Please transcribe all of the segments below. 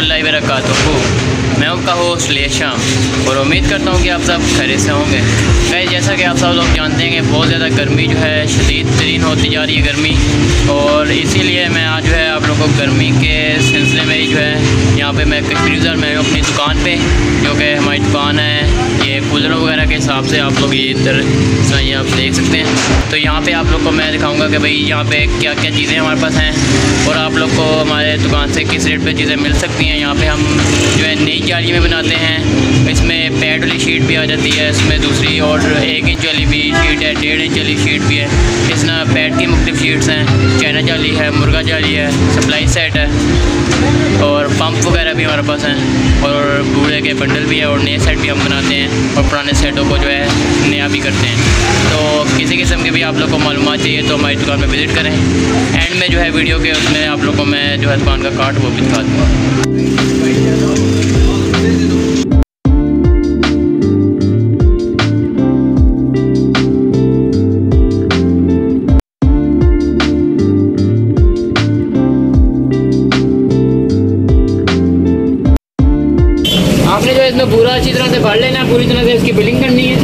वरहमतुल्लाहि वबरकातुहू। मैं आपका होस्ट लेशाम और उम्मीद करता हूँ कि आप सब खैरियत से होंगे। गाइस, जैसा कि आप सब लोग जानते हैं कि बहुत ज़्यादा गर्मी जो है शदीद तरीन होती जा रही है गर्मी, और इसीलिए मैं आज जो है आप लोगों को गर्मी के सिलसिले में ही जो है यहाँ पे मैं कश्मीरी बाज़ार में हूँ अपनी दुकान पे, जो कि हमारी दुकान है। ये कूलरों वगैरह के हिसाब से आप लोग ये इधर ये आप देख सकते हैं। तो यहाँ पे आप लोग को मैं दिखाऊंगा कि भाई यहाँ पे क्या क्या चीज़ें हमारे पास हैं और आप लोग को हमारे दुकान से किस रेट पे चीज़ें मिल सकती हैं। यहाँ पे हम जो है नई जाली में बनाते हैं, इसमें पैड वाली शीट भी आ जाती है, इसमें दूसरी और 1 इंच वाली भी शीट है, 1.5 इंच वाली शीट भी है। इस तरह पैड की मुख्तलिफ शीट्स हैं, चाइना जाली है, मुर्गा जाली है, सप्लाई सेट है और पंप वगैरह भी हमारे पास हैं, और बूढ़े के बंडल भी है, और नए सेट भी हम बनाते हैं और पुराने सेटों को जो है नया भी करते हैं। तो किसी किस्म के भी आप लोग को मालूमात चाहिए तो हमारी दुकान पर विज़िट करें। एंड में जो है वीडियो के उसमें आप लोग को मैं जो है दुकान का कार्ड वो भी दिखा दूँगा। आपने जो है इसमें पूरा अच्छी तरह से भर लेना है, पूरी तरह से इसकी बिलिंग करनी है।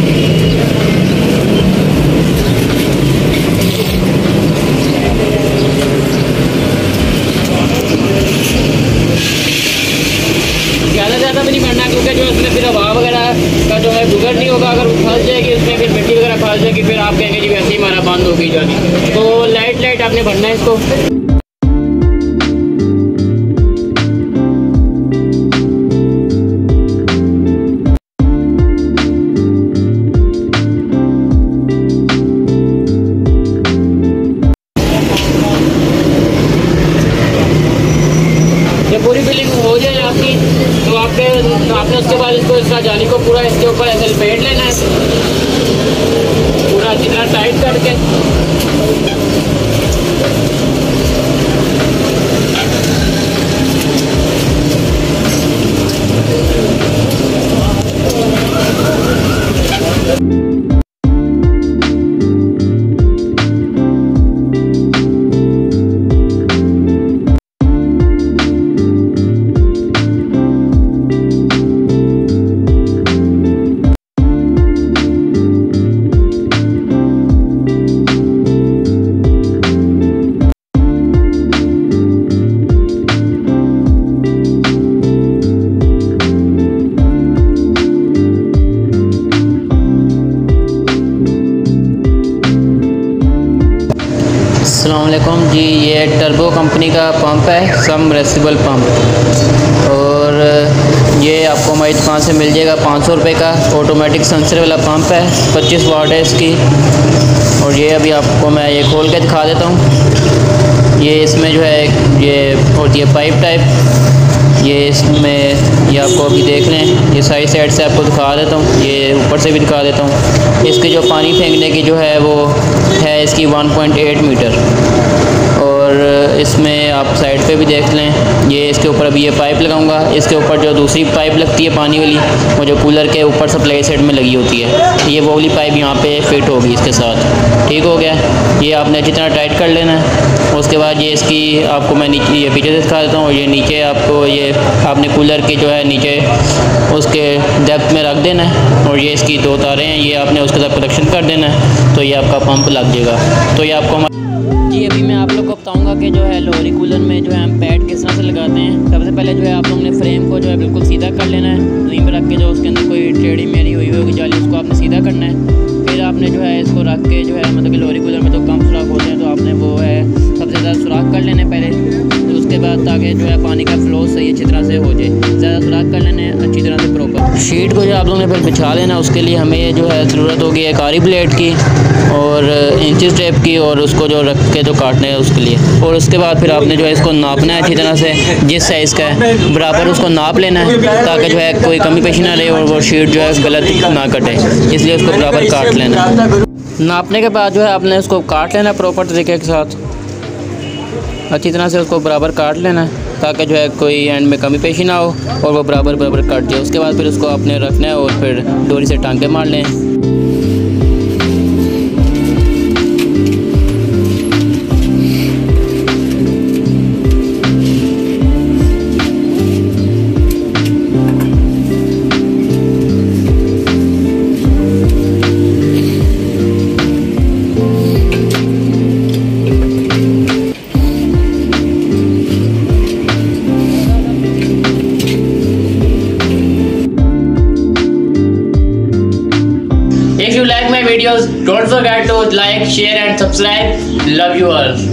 ज़्यादा भी नहीं भरना, क्योंकि जो इसमें फिर हवा वगैरह का जो है गुजर नहीं होगा। अगर फंस जाएगी उसमें फिर मिट्टी वगैरह फंस जाएगी, फिर आप कहेंगे जी वैसे ही हमारा बंद होगी जानी। तो लाइट आपने भरना है इसको। पूरी बिलिंग हो जाए आपकी तो आपने उसके बाद इसको इस जाली को पूरा इसके ऊपर ऐसे लपेट लेना है, पूरा अच्छी तरह टाइट करके। अस्सलामुअलैकुम जी, ये टर्बो कंपनी का पंप है, सबमर्सिबल पंप, और ये आपको हमारी दुकान से मिल जाएगा 500 रुपये का। ऑटोमेटिक सेंसर वाला पंप है, 25 वाट है इसकी। और ये अभी आपको मैं ये खोल के दिखा देता हूँ। ये इसमें जो है ये होती है पाइप टाइप, ये इसमें ये आपको अभी देख लें, ये साइड से आपको दिखा देता हूँ, ये ऊपर से भी दिखा देता हूँ। इसकी जो पानी फेंकने की जो है वो है इसकी 1.8 मीटर, और इसमें आप साइड पे भी देख लें। ये इसके ऊपर अभी ये पाइप लगाऊंगा, इसके ऊपर जो दूसरी पाइप लगती है पानी वाली, वो जो कूलर के ऊपर सप्लाई साइड में लगी होती है, ये वो वाली पाइप यहाँ पे फिट होगी इसके साथ। ठीक हो गया, ये आपने अच्छी तरह टाइट कर लेना है। उसके बाद ये इसकी आपको मैं नीचे ये पीछे से दिखा देता हूँ। ये नीचे आपको ये आपने कूलर की जो है नीचे उसके डेप्थ में रख देना है, और ये इसकी 2 तारें हैं, ये आपने उसके साथ कनेक्शन कर देना है, तो ये आपका पंप लग जाएगा। तो ये आपको जी अभी मैं आप लोग को बताऊंगा कि जो है लोरी कूलर में जो है हम पैड किस तरह से लगाते हैं। सबसे पहले जो है आप लोगों ने फ्रेम को जो है बिल्कुल सीधा कर लेना है, ज़मीन पर रख के जो उसके अंदर कोई टेढ़ी मेढ़ी हुई होगी जाली, उसको आपने सीधा करना है। फिर आपने जो है इसको रख के जो है मतलब कि लोरी कूलर में तो कम सुराख होते हैं, तो आपने वो है सबसे ज़्यादा सुराख कर लेने पहले, तो उसके बाद ताकि जो है पानी का फ्लो सही अच्छी तरह से हो जाए, ज़्यादा सुराख कर लेने अच्छी तरह से प्रॉपर। शीट को जो आप लोगों ने फिर बिछा लेना, उसके लिए हमें जो है ज़रूरत होगी एक आरी ब्लेड की और इंचिस टेप की, और उसको जो रख के जो काटना है उसके लिए। और उसके बाद फिर आपने जो है इसको नापना है अच्छी तरह से, जिस साइज़ का है बराबर उसको नाप लेना है, ताकि जो है कोई कमी पेशी ना रहे और वो शीट जो है गलत ना कटे, इसलिए उसको बराबर काट लेना। नापने के बाद जो है आपने उसको काट लेना प्रॉपर तरीके के साथ, अच्छी तरह से उसको बराबर काट लेना है, ताकि जो है कोई एंड में कमी पेशी ना हो और वो बराबर कट जाए। उसके बाद फिर उसको आपने रखना है और फिर डोरी से टांके मार लें। my videos, don't forget to like, share and subscribe. Love you all.